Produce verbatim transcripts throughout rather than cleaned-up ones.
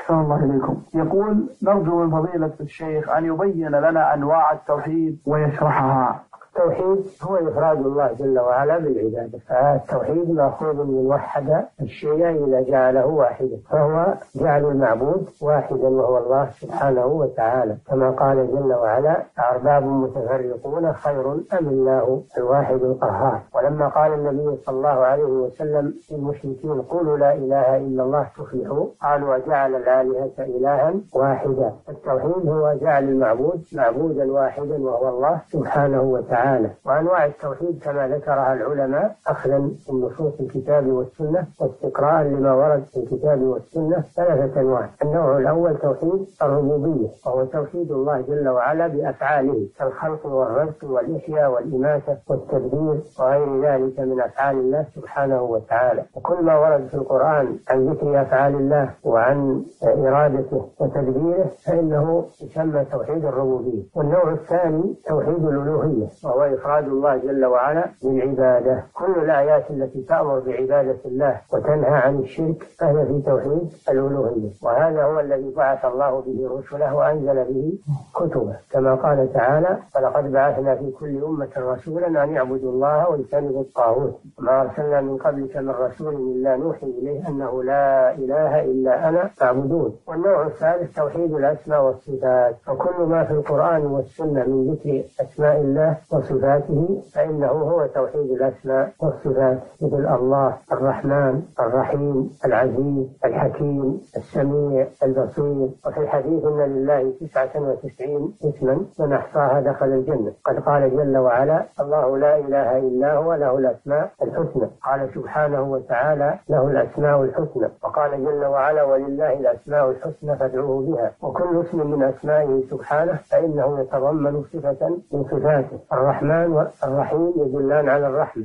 أحسن الله إليكم. يقول: نرجو من فضيلة الشيخ أن يبين لنا أنواع التوحيد ويشرحها. التوحيد هو إفراد الله جل وعلا بالعبادة، فالتوحيد مأخوذ من وحد الشيء إذا جعله واحدا، فهو جعل المعبود واحدا وهو الله سبحانه وتعالى، كما قال جل وعلا: أأرباب متفرقون خير أم الله الواحد القهار. ولما قال النبي صلى الله عليه وسلم للمشركين: قولوا لا إله إلا الله تفلحوا، قالوا: وجعل الآلهة إلها واحدا. التوحيد هو جعل المعبود معبودا واحدا وهو الله سبحانه وتعالى. وأنواع التوحيد كما ذكرها العلماء أخذا من نصوص الكتاب والسنة واستقراء لما ورد في الكتاب والسنة ثلاثة أنواع. النوع الأول توحيد الربوبية، وهو توحيد الله جل وعلا بأفعاله كالخلق والرزق والإحياء والإماتة والتدبير وغير ذلك من أفعال الله سبحانه وتعالى. وكل ما ورد في القرآن عن ذكر أفعال الله وعن إرادته وتدبيره فإنه يسمى توحيد الربوبية. والنوع الثاني توحيد الألوهية، وهو إفراد الله جل وعلا بالعبادة. كل الآيات التي تأمر بعبادة الله وتنهى عن الشرك فهي في توحيد الألوهية، وهذا هو الذي بعث الله به رسله وأنزل به كتبه، كما قال تعالى: ولقد بعثنا في كل أمة رسولا أن يعبدوا الله واجتنبوا الطاغوت وما أرسلنا من قبلك من رسول إلا نوحي إليه أنه لا إله إلا أنا فاعبدون. والنوع الثالث توحيد الأسماء والصفات، وكل ما في القرآن والسنة من ذكر أسماء الله وصفاته فإنه هو توحيد الأسماء والصفات، مثل الله الرحمن الرحيم العزيز الحكيم السميع البصير. وفي الحديث: إن لله تسعة وتسعين اسما من أحصاها دخل الجنة. قد قال جل وعلا: الله لا إله إلا هو له الأسماء الحسنى. قال سبحانه وتعالى: له الأسماء الحسنى. وقال جل وعلا: ولله الأسماء الحسنى فادعوه بها. وكل اسم من أسمائه سبحانه فإنه يتضمن صفة من صفاته. الرحمن والرحيم يدلان على الرحمة،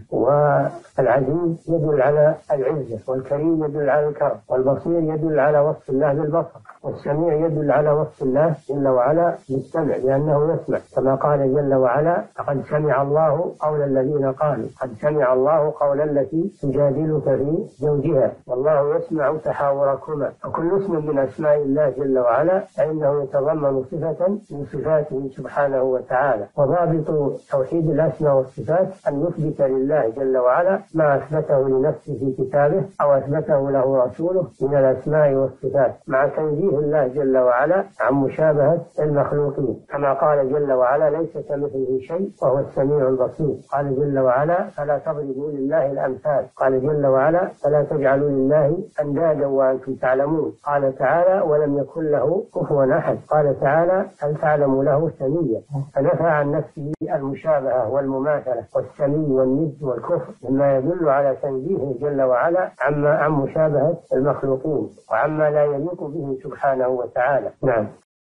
والعزيز يدل على العزة، والكريم يدل على الكرم، والبصير يدل على وصف الله بالبصر، والسميع يدل على وصف الله جل وعلا بالسمع لأنه يسمع، كما قال جل وعلا: لقد سمع الله قول الذين قالوا قد سمع الله قول التي تجادلك في زوجها والله يسمع تحاوركما. وكل اسم من أسماء الله جل وعلا فإنه يتضمن صفة من صفاته سبحانه وتعالى. وضابط توحيد الأسماء والصفات أن يثبت لله جل وعلا ما أثبته لنفسه في كتابه أو أثبته له رسوله من الأسماء والصفات، مع تنزيه الله جل وعلا عن مشابهة المخلوقين، كما قال جل وعلا: ليس كمثله شيء وهو السميع البصير. قال جل وعلا: فلا تضربوا لله الأمثال. قال جل وعلا: فلا تجعلوا لله أندادا وأنتم تعلمون. قال تعالى: ولم يكن له كفوا أحد. قال تعالى: هل تعلم له سميا. فنفى عن نفسه المشابهة والمماثلة والسمي والند والكفر، مما يدل على تنزيهه جل وعلا عما عن مشابهة المخلوقين وعما لا يليق به سبحانه وتعالى. نعم.